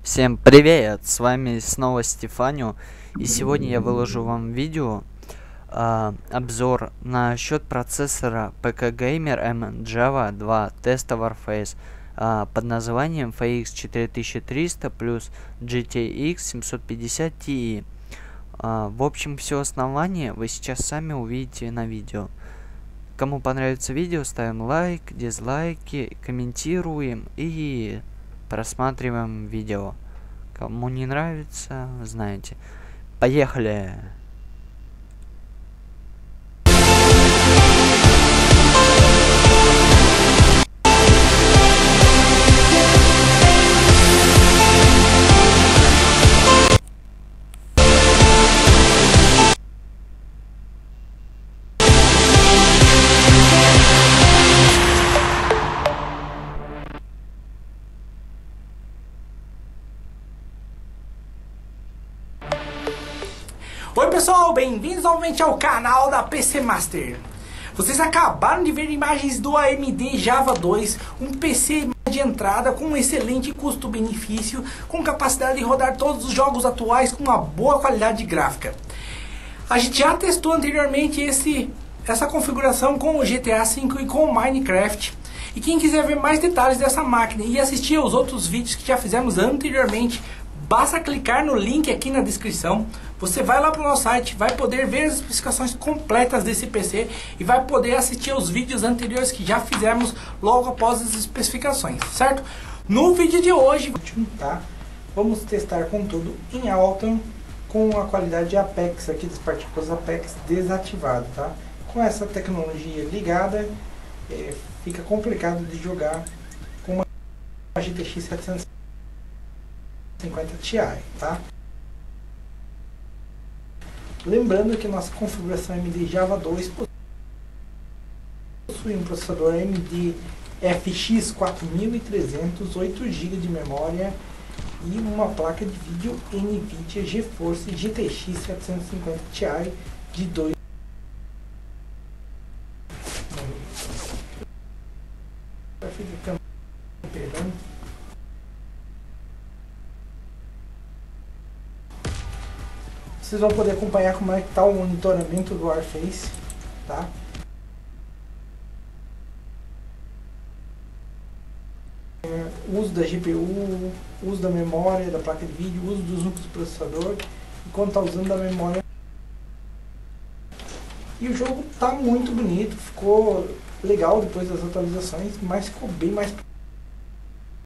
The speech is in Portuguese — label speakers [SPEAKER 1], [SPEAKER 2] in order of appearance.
[SPEAKER 1] Всем привет! С вами снова Стефанио, и сегодня я выложу вам видео обзор на счет процессора PC Gamer M Java 2 Testa Warface под названием FX 4300 плюс GTX 750 Ti. В общем, все основание вы сейчас сами увидите на видео. Кому понравится видео, ставим лайк, дизлайки, комментируем и просматриваем видео. Кому не нравится, знаете. Поехали!
[SPEAKER 2] Oi pessoal, bem-vindos novamente ao canal da PC Master. Vocês acabaram de ver imagens do AMD Java 2, um PC de entrada com um excelente custo-benefício, com capacidade de rodar todos os jogos atuais com uma boa qualidade gráfica. A gente já testou anteriormente essa configuração com o GTA V e com o Minecraft. E quem quiser ver mais detalhes dessa máquina e assistir aos outros vídeos que já fizemos anteriormente, basta clicar no link aqui na descrição. Você vai lá para o nosso site, vai poder ver as especificações completas desse PC e vai poder assistir aos vídeos anteriores que já fizemos logo após as especificações, certo? No vídeo de hoje, vamos testar com tudo em alta, com a qualidade de Apex aqui das partículas Apex desativado, tá? Com essa tecnologia ligada, fica complicado de jogar com uma GTX 750 Ti, tá? Lembrando que nossa configuração AMD Java 2 possui um processador AMD FX 4300, 8 GB de memória e uma placa de vídeo NVIDIA GeForce GTX 750 Ti de 2. Vocês vão poder acompanhar como é que está o monitoramento do Warface, tá? Uso da GPU, uso da memória da placa de vídeo, uso dos núcleos do processador, enquanto está usando da memória. E o jogo está muito bonito, ficou legal depois das atualizações, mas ficou bem mais